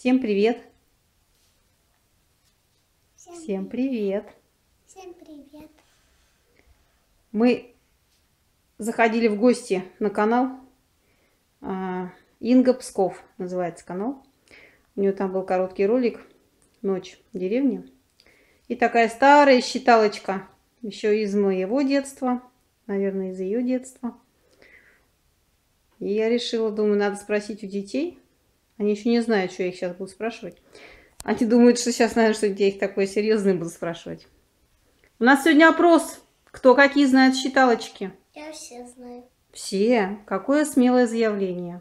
Всем привет! Всем привет! Всем привет! Мы заходили в гости на канал Инга Псков, называется канал. У нее там был короткий ролик «Ночь в деревне». И такая старая считалочка, еще из моего детства, наверное, из ее детства. И я решила, думаю, надо спросить у детей. Они еще не знают, что я их сейчас буду спрашивать. Они думают, что сейчас, наверное, что я их такое серьезное буду спрашивать. У нас сегодня опрос. Кто какие знает считалочки? Я все знаю. Все. Какое смелое заявление.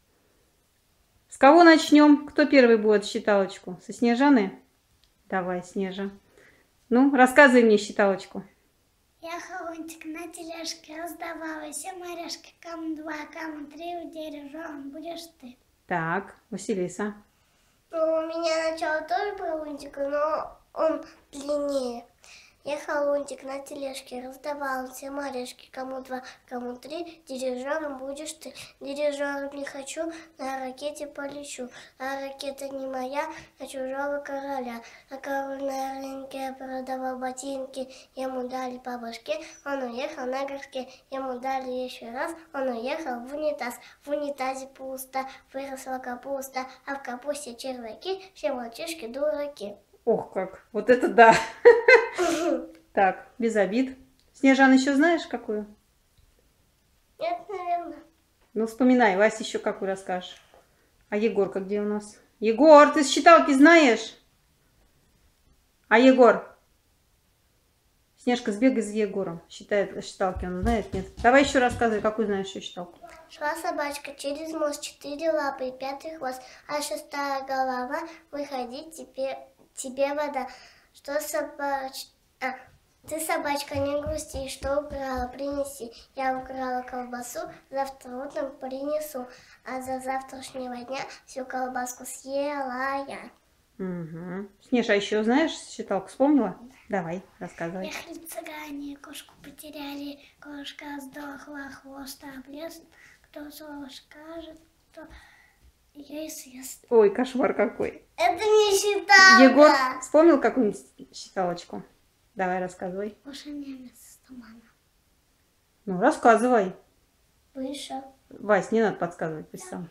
С кого начнем? Кто первый будет считалочку? Со Снежаны? Давай, Снежа. Ну, рассказывай мне считалочку. Я холунтик на тележке раздавала всем орешки, кому 2, кому 3, у дерева будешь ты. Так, Василиса. Ну, у меня начало тоже про лунтика, но он длиннее. Я холунтик на тележке раздавал всем орешки, кому 2, кому 3, дирижером будешь ты. Дирижером не хочу, на ракете полечу. А ракета не моя, а чужого короля. А король на рынке продавал ботинки, ему дали по башке, он уехал на горшке. Ему дали еще раз, он уехал в унитаз. В унитазе пусто, выросла капуста, а в капусте червяки, все мальчишки дураки. Ох, как. Вот это да. Так, без обид. Снежан, еще знаешь какую? Нет, наверное. Ну, вспоминай. Вася, еще какую расскажешь? А Егорка где у нас? Егор, ты с считалки знаешь? А Егор? Снежка, сбегай за Егором. Считает считалки, он знает? Нет. Давай еще рассказывай, какую знаешь еще считалку. Шла собачка через мост, 4 лапы и 5 хвост, а 6-я голова, выходи, тебе вода. Что ты, собачка, не грусти, что украла, принеси. Я украла колбасу, завтра утром принесу, а за завтрашнего дня всю колбаску съела я. Угу. Снежа, а еще знаешь считалку, вспомнила? Давай, рассказывай. Ехали цыгане, кошку потеряли, кошка сдохла, хвост облез. Кто слово скажет, кто ей съест. Ой, кошмар какой. Это не считалка. Егор, вспомнил какую-нибудь считалочку? Давай, рассказывай. Вышел немец из тумана. Ну, рассказывай. Вышел. Вась, не надо подсказывать, пусть сам.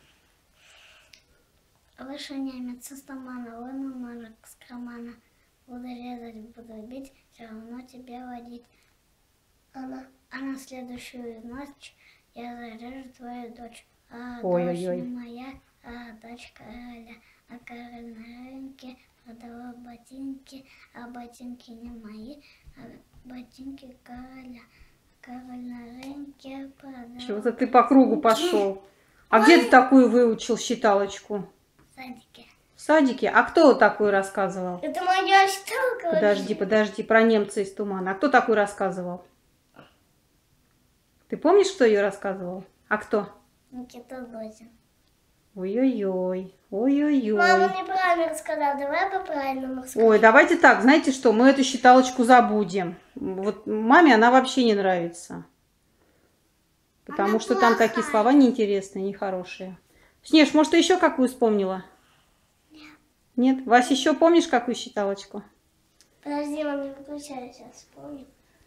Вышел немец из тумана, вынул ножик с кармана. Буду резать, буду бить, все равно тебе водить. А на следующую ночь я зарежу твою дочь. А дочь не моя, а дочь короля. А король на рынке продавал ботинки, а ботинки не мои, а ботинки короля. Король на рынке продавал. Чего-то ты по кругу пошел. А где ты такую выучил считалочку? В садике. В садике? А кто такую рассказывал? Это моя считалка. Подожди, про немца из тумана. А кто такую рассказывал? Ты помнишь, кто ее рассказывал? А кто? Никита Зозин. Ой-ой-ой, ой-ой-ой. Мама неправильно рассказала, давай по-правильному расскажем. Ой, давайте так, знаете что, мы эту считалочку забудем. Вот маме она вообще не нравится. Потому Она что там такие слова неинтересные, нехорошие. Снеж, может, ты еще какую вспомнила? Нет. Нет? Вася, еще помнишь какую считалочку? Подожди, мама, не выключай, сейчас вспомню.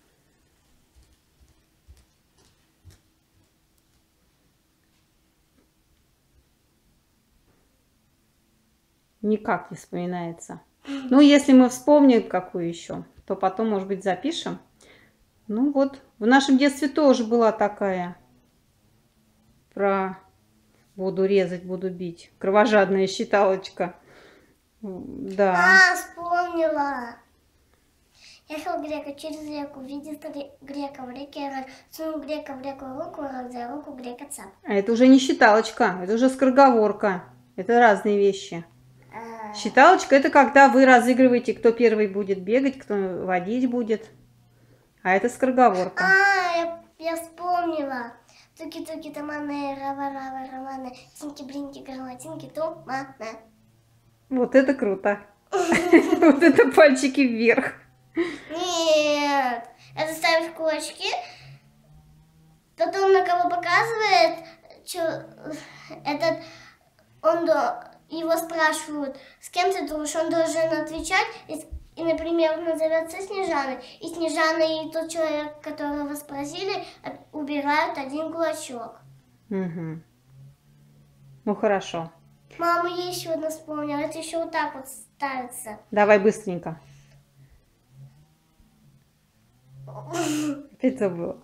Никак не вспоминается. Ну, если мы вспомним какую еще, то потом, может быть, запишем. Ну вот, в нашем детстве тоже была такая. Про буду резать, буду бить. Кровожадная считалочка. Да. А, вспомнила. Ехал грека через реку, видит грека в реке рак, сунул грека в реку руку, рак за руку грека цап. А это уже не считалочка, это уже скороговорка. Это разные вещи. Считалочка — это когда вы разыгрываете, кто первый будет бегать, кто водить будет. А это скороговорка. А, я вспомнила. Туки-туки, таманы, рава-рава, романы, тинки-бринки, громатинки, тумана. Вот это круто. Вот это пальчики вверх. Нет, это ставишь кулачки, потом на кого показывает, его спрашивают, с кем ты дружишь, он должен отвечать, и, например, назовется Снежаной, и Снежана и тот человек, которого спросили, убирают один кулачок. Угу. Ну хорошо. Мама, я еще одно вспомнила, это еще вот так вот ставится. Давай быстренько. Опять забыла.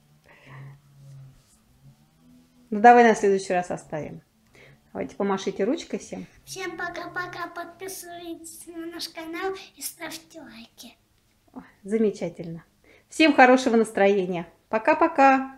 Ну давай на следующий раз оставим. Давайте помашите ручкой всем. Всем пока-пока, подписывайтесь на наш канал и ставьте лайки. Ой, замечательно. Всем хорошего настроения. Пока-пока.